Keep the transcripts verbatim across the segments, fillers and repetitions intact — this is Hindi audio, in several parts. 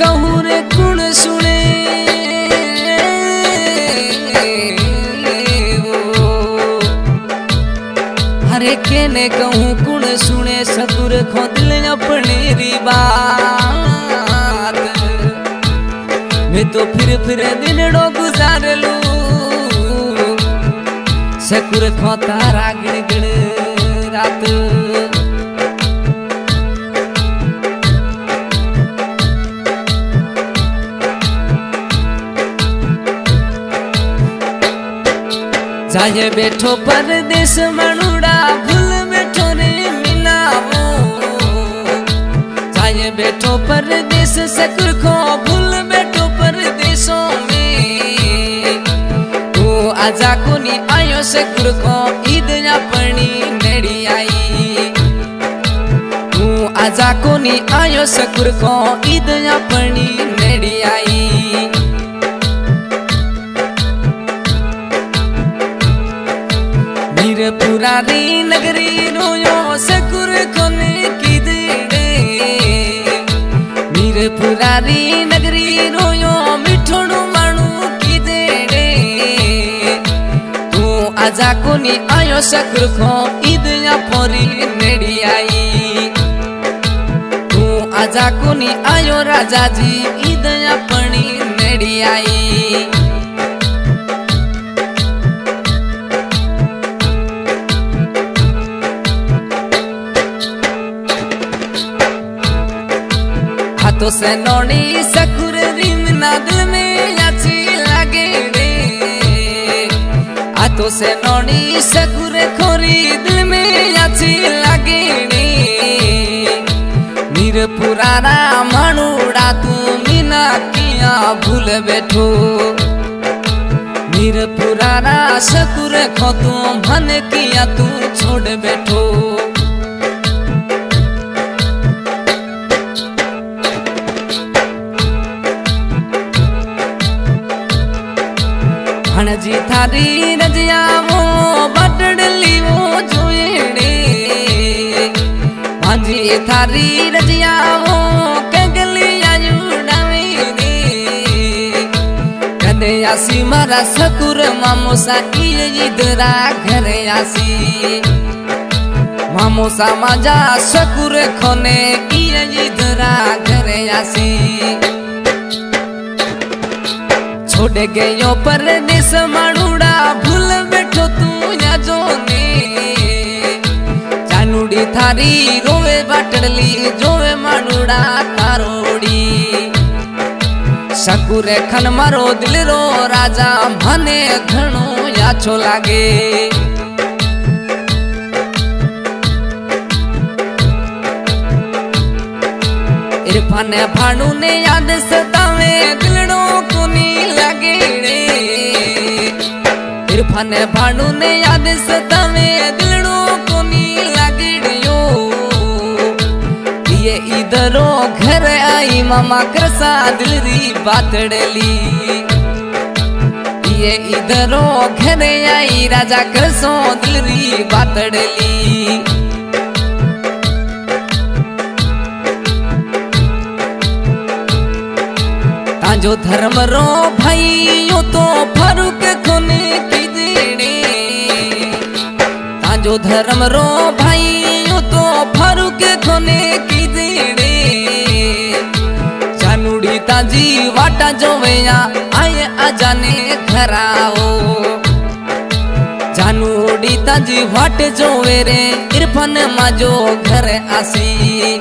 कहूँ रे कुण सुने हरे केने कहूँ कुण सुने सकुर खो दिल अपने री बात मैं तो फिर फिर दिनड़ो गुजार लू सकुर खो तारा गिण गिण रात जाए बैठो परदेश मनुड़ा भूल बैठो रे मिलावो जाए बैठो परदेश सकुर खो भूल बैठो परदेशों में तू आजा को नी आयो सकुर खो ईद अपनी नेड़ी आई तू आजा को नी आयो सकुर खो ईद अपनी नेड़ी आई पुरानी नगरी रोयो सकुर खोने की देड़े मीर पुरानी नगरी रोयो मिठोड़ू मानू की देड़े तू आजा को नी आयो सकुर खो ईद पोरी नेड़ी आई तू आजा को नी आयो राजा जी ईद अपनी नेड़ी आई तो से नोनी सकुर रिमना दिल में अच्छी लगे रे आ तो से नोनी सकुर खोरी दिल में अच्छी लगे रे मीर पुराना मनुड़ा तू मीना किया भूल बैठो मीर पुराना सकुर खो तू मन किया तू छोड़ बैठो जी थारी रजिया वो बटड़ली वो जोड़े भांजी थारी रजिया वो कंगलिया जुड़ावे रे कदे आसी मारा सकुर मामोसा इधरा घर आसी मामोसा मजा सकुर खोने इधरा घर आसी छोड़ गयो परदेश मनुड़ा भूल बैठो तू या जोने चानुड़ी थारी रोवे बाटली जोवे मनुड़ा तारोड़ी सकुरे खन मारो दिल रो राजा मने घणो याचो लागे इरफान भानु ने याद सतावे दिलड़ो को नी लगे रे इरफान भानु ने याद सतावे दिलड़ो को नी लगे रे ये इधरो घर आई मामा करसा दिल री बातड़ली ये इधरो घर आई राजा करसो दिल री बातड़ली जो धर्म रो भाई यो तो फरुक खोने की देड़े जो धर्म रो भाई यो तो फरुक खोने की देड़े चानुड़ी ताजी वाटा जो वेया आए आजाने घर आओ चानुड़ी ताजी वाट जो वेरे इरफान माजो घर आसी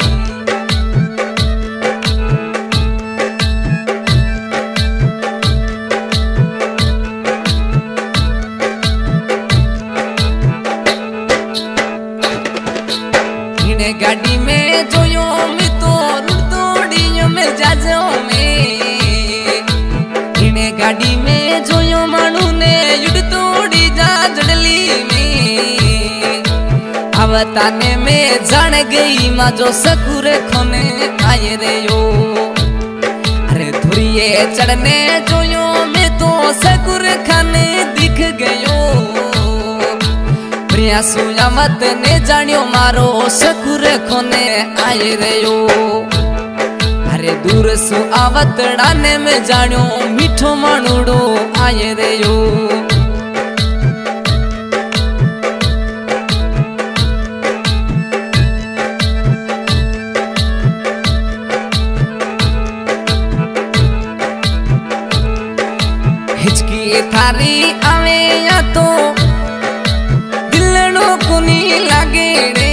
गाड़ी में जोयो में तो तोड़ियों में जाजो में इन्हें गाड़ी में जोयो मानू ने युद्ध तोड़ी जा जड़ली में अवताने में जान गई माँ जो सकुर खोने आए रे यो अरे धुरिये चढ़ने जोयो में तो सकुर खाने दिख गयो प्रिया सुया मत ने जानियो मारो सकुर खोने आए रे यो अरे दूर सु आवतड़ा ने में जानो मीठो मानुड़ो आये रे यो। हिचकी थारी आवे या तो दिलड़ो कुनी लागे रे।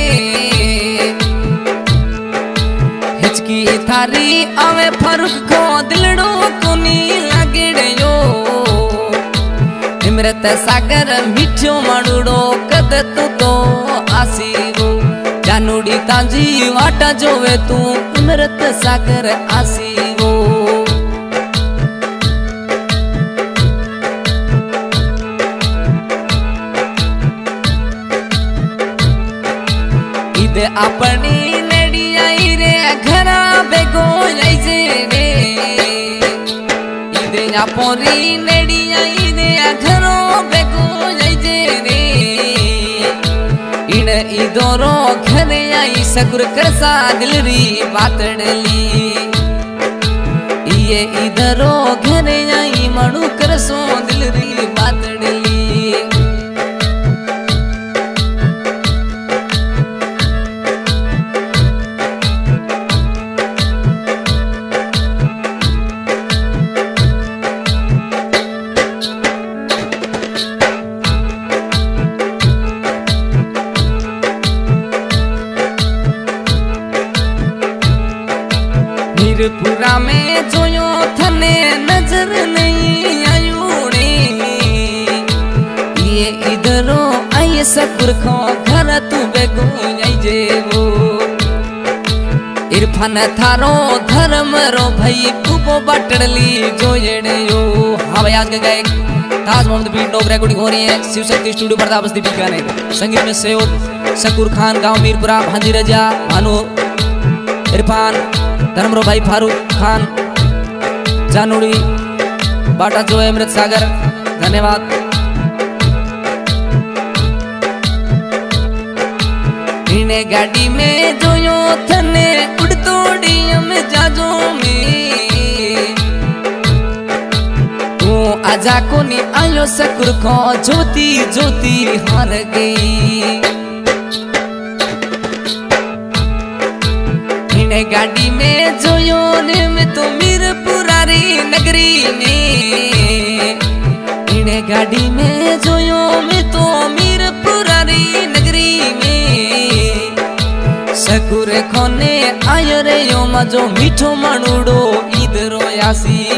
हिचकी थारी आवे फर्क को दिलड़ो कुनी लागे रे यो। इमरत सागर मीठो मानुड़ो कद तू तो आसीरो। जानूड़ी तांजी वाटा जोवे तू इमरत सागर आसीरो। अपनी नड़ी आई रे घरा बेगो जाइजे रे। इदे अपनी नड़ी आई रे घरो बेगो जाइजे रे। इन इदोरो घरे आई सकुर करसा दिलरी बातड़ली। ये इधरो घरे आई मणु करसो दिलरी बातड़ली। मीरपुरा में जोयो थने नजर नहीं आयो रे। ये इधरो आये सकुर खो घर तू बेगो जाइजे वो। इरफान थारो धर्म रो भाई पुपो बाटड़ली जोयड़े यो। हाँ याद के गए ताज मोहम्मद बीट नोक रिकॉर्डिंग हो रही है शिव शक्ति स्टूडियो पर्दा बस्ती बीकानेर। संगीत में सहयोग शकूर खान गांव मीरपुरा भांजी रजा भानु इरफान धर्मरो भाई फारूक खान जानूड़ी बाटा जो है अमृत सागर। धन्यवाद। इने गाड़ी में जो यो थने उड़तोड़ी में जाजो में। तू आजा को नी आयो सकुर को ज्योति ज्योति हार गई। इने गाड़ी में जोयो ने में तो मीरपुरारी नगरी ने। इने गाड़ी में जोयो में तो मीरपुरारी नगरी में। सकुर खोने आयो रे यो मजो मीठो मानुड़ो इधरो यासी।